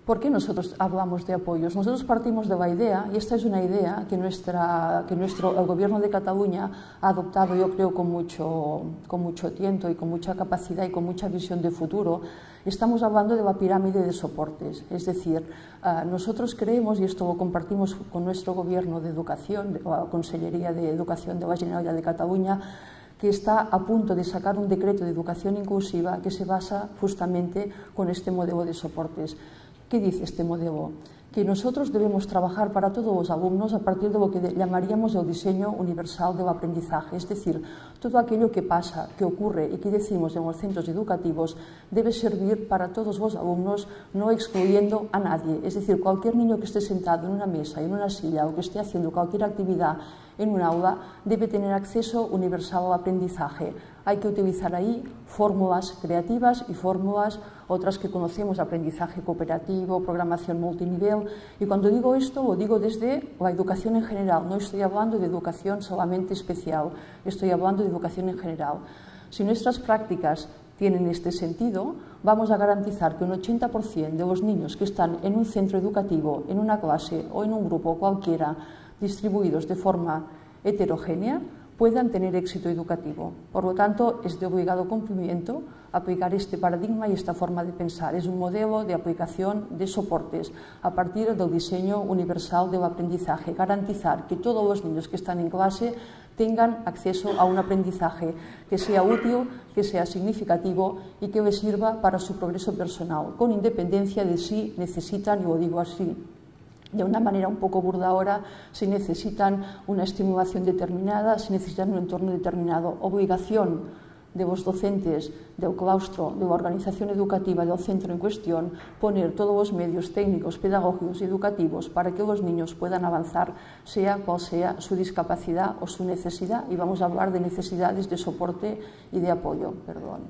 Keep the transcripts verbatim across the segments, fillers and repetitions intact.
¿Por qué nosotros hablamos de apoyos? Nosotros partimos de la idea, y esta es una idea que, nuestra, que nuestro, el Gobierno de Cataluña ha adoptado, yo creo, con mucho, con mucho tiento y con mucha capacidad y con mucha visión de futuro. Estamos hablando de la pirámide de soportes, es decir, uh, nosotros creemos, y esto lo compartimos con nuestro Gobierno de Educación, o la Consellería de Educación de la Generalitat de Cataluña, que está a punto de sacar un decreto de educación inclusiva que se basa justamente con este modelo de soportes. ¿Qué dice este modelo? Que nosotros debemos trabajar para todos los alumnos a partir de lo que llamaríamos el diseño universal del aprendizaje, es decir, todo aquello que pasa, que ocurre y que decimos en los centros educativos debe servir para todos los alumnos, no excluyendo a nadie, es decir, cualquier niño que esté sentado en una mesa, en una silla o que esté haciendo cualquier actividad en un aula debe tener acceso universal al aprendizaje. Hay que utilizar ahí fórmulas creativas y fórmulas otras que conocemos, aprendizaje cooperativo, programación multinivel, y cuando digo esto lo digo desde la educación en general, no estoy hablando de educación solamente especial, estoy hablando de educación en general. Si nuestras prácticas tienen este sentido, vamos a garantizar que un ochenta por cien de los niños que están en un centro educativo, en una clase o en un grupo cualquiera, distribuidos de forma heterogénea, puedan tener éxito educativo. Por lo tanto, es de obligado cumplimiento aplicar este paradigma y esta forma de pensar. Es un modelo de aplicación de soportes a partir del diseño universal del aprendizaje, garantizar que todos los niños que están en clase tengan acceso a un aprendizaje que sea útil, que sea significativo y que les sirva para su progreso personal, con independencia de si necesitan, y lo digo así, de una manera un poco burda ahora, si necesitan una estimulación determinada, si necesitan un entorno determinado. Obligación de los docentes del claustro, de la organización educativa del centro en cuestión, poner todos los medios técnicos, pedagógicos y educativos para que los niños puedan avanzar, sea cual sea su discapacidad o su necesidad, y vamos a hablar de necesidades de soporte y de apoyo. Perdón.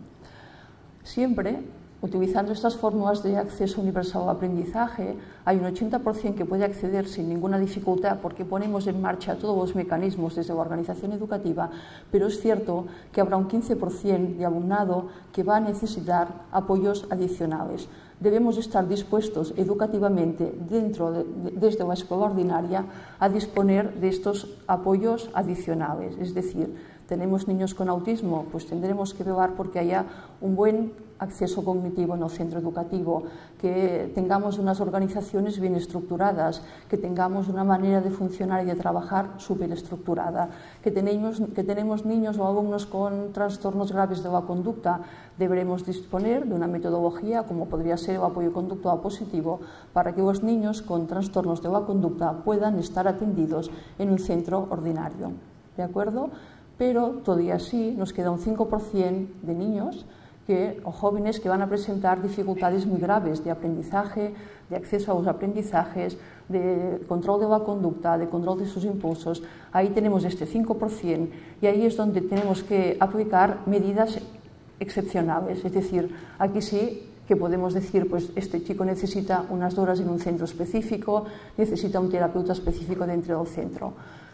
Siempre, utilizando estas fórmulas de acceso universal al aprendizaje, hay un ochenta por cien que puede acceder sin ninguna dificultad porque ponemos en marcha todos los mecanismos desde la organización educativa, pero es cierto que habrá un quince por cien de alumnado que va a necesitar apoyos adicionales. Debemos estar dispuestos educativamente, dentro de, de, desde la escuela ordinaria, a disponer de estos apoyos adicionales. Es decir, tenemos niños con autismo, pues tendremos que velar porque haya un buen acceso cognitivo en el centro educativo, que tengamos unas organizaciones bien estructuradas, que tengamos una manera de funcionar y de trabajar súper estructurada, que tenemos, que tenemos niños o alumnos con trastornos graves de la conducta, deberemos disponer de una metodología, como podría ser el apoyo conductual positivo, para que los niños con trastornos de la conducta puedan estar atendidos en un centro ordinario. ¿De acuerdo? Pero todavía así nos queda un cinco por cien de niños que, o jóvenes que van a presentar dificultades muy graves de aprendizaje, de acceso a los aprendizajes, de control de la conducta, de control de sus impulsos. Ahí tenemos este cinco por cien y ahí es donde tenemos que aplicar medidas excepcionales. Es decir, aquí sí que podemos decir, pues este chico necesita unas horas en un centro específico, necesita un terapeuta específico dentro del centro.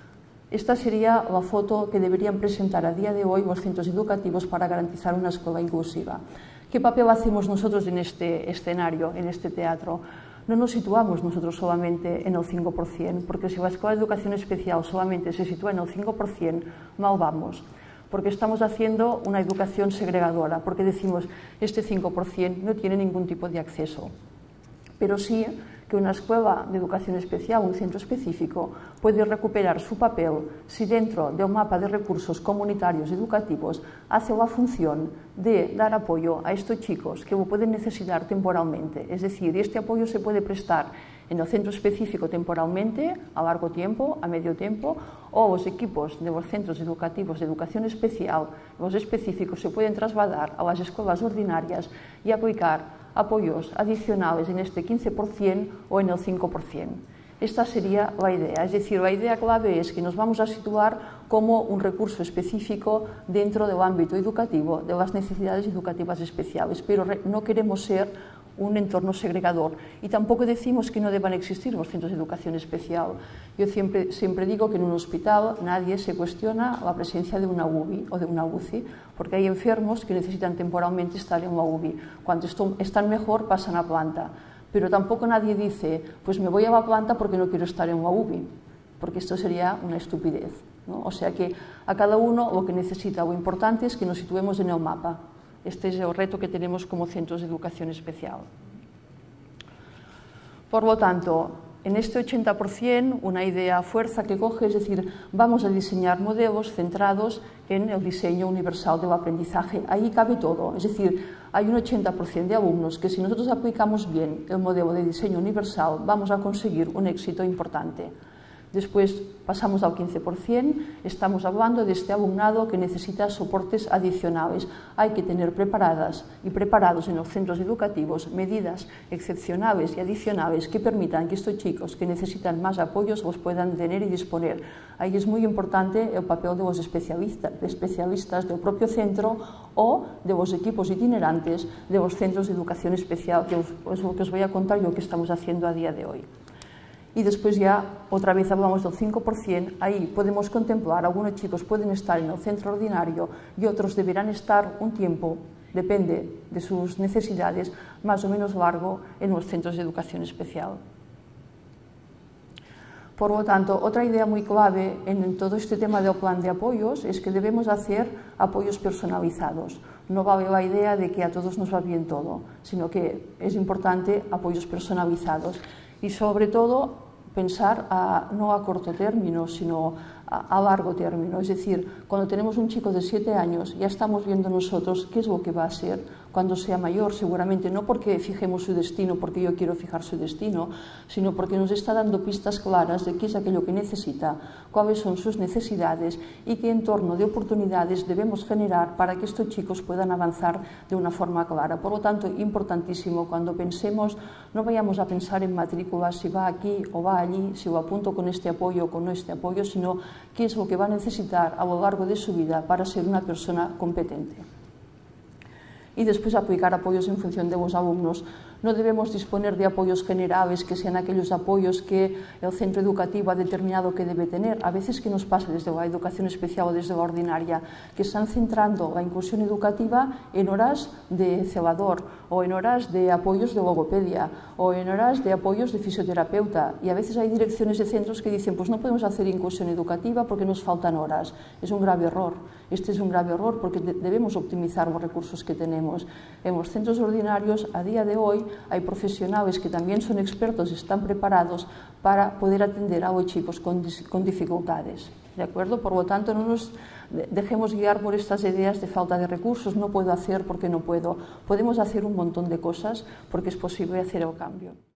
Esta sería la foto que deberían presentar a día de hoy los centros educativos para garantizar una escuela inclusiva. ¿Qué papel hacemos nosotros en este escenario, en este teatro? No nos situamos nosotros solamente en el cinco por cien, porque si la escuela de educación especial solamente se sitúa en el cinco por cien, mal vamos, porque estamos haciendo una educación segregadora, porque decimos este cinco por cien no tiene ningún tipo de acceso, pero sí que una escuela de educación especial, un centro específico, puede recuperar su papel si dentro de un mapa de recursos comunitarios educativos hace la función de dar apoyo a estos chicos que lo pueden necesitar temporalmente. Es decir, este apoyo se puede prestar en el centro específico temporalmente, a largo tiempo, a medio tiempo, o los equipos de los centros educativos de educación especial, los específicos, se pueden trasladar a las escuelas ordinarias y aplicar apoyos adicionales en este quince por cien o en el cinco por cien. Esta sería la idea, es decir, la idea clave es que nos vamos a situar como un recurso específico dentro del ámbito educativo, de las necesidades educativas especiales, pero no queremos ser un entorno segregador y tampoco decimos que no deban existir los centros de educación especial. Yo siempre, siempre digo que en un hospital nadie se cuestiona la presencia de una U B I o de una U C I, porque hay enfermos que necesitan temporalmente estar en una U B I. Cuando están mejor pasan a planta. pero tampoco nadie dice, pues me voy a la planta porque no quiero estar en la U B I, porque esto sería una estupidez, ¿no? O sea que a cada uno lo que necesita, lo importante es que nos situemos en el mapa. Este es el reto que tenemos como centros de educación especial. Por lo tanto, en este ochenta por cien, una idea fuerza que coge, es decir, vamos a diseñar modelos centrados en el diseño universal del aprendizaje. Ahí cabe todo, es decir, hay un ochenta por cien de alumnos que si nosotros aplicamos bien el modelo de diseño universal, vamos a conseguir un éxito importante. Después pasamos al quince por cien, estamos hablando de este alumnado que necesita soportes adicionales. Hay que tener preparadas y preparados en los centros educativos medidas excepcionales y adicionales que permitan que estos chicos que necesitan más apoyos los puedan tener y disponer. Ahí es muy importante el papel de los especialistas, especialistas del propio centro o de los equipos itinerantes de los centros de educación especial, que es lo que os voy a contar yo que estamos haciendo a día de hoy. Y después ya otra vez hablamos del cinco por cien, ahí podemos contemplar, algunos chicos pueden estar en el centro ordinario y otros deberán estar un tiempo, depende de sus necesidades, más o menos largo en los centros de educación especial. Por lo tanto, otra idea muy clave en todo este tema del plan de apoyos es que debemos hacer apoyos personalizados. No vale la idea de que a todos nos va bien todo, sino que es importante apoyos personalizados y sobre todo pensar a, no a corto término, sino a, a largo término. Es decir, cuando tenemos un chico de siete años, ya estamos viendo nosotros qué es lo que va a ser cuando sea mayor, seguramente no porque fijemos su destino, porque yo quiero fijar su destino, sino porque nos está dando pistas claras de qué es aquello que necesita, cuáles son sus necesidades y qué entorno de oportunidades debemos generar para que estos chicos puedan avanzar de una forma clara. Por lo tanto, importantísimo, cuando pensemos, no vayamos a pensar en matrículas, si va aquí o va allí, si lo apunto con este apoyo o con este apoyo, sino qué es lo que va a necesitar a lo largo de su vida para ser una persona competente. Y después aplicar apoyos en función de los alumnos. No debemos disponer de apoyos generales que sean aquellos apoyos que el centro educativo ha determinado que debe tener. A veces, ¿qué nos pasa desde la educación especial o desde la ordinaria? Que están centrando la inclusión educativa en horas de celador o en horas de apoyos de logopedia o en horas de apoyos de fisioterapeuta. Y a veces hay direcciones de centros que dicen, pues no podemos hacer inclusión educativa porque nos faltan horas. Es un grave error. Este es un grave error porque debemos optimizar los recursos que tenemos. En los centros ordinarios, a día de hoy, hay profesionales que también son expertos y están preparados para poder atender a los chicos con, con dificultades. ¿De acuerdo? Por lo tanto, no nos dejemos guiar por estas ideas de falta de recursos, no puedo hacer porque no puedo. Podemos hacer un montón de cosas porque es posible hacer el cambio.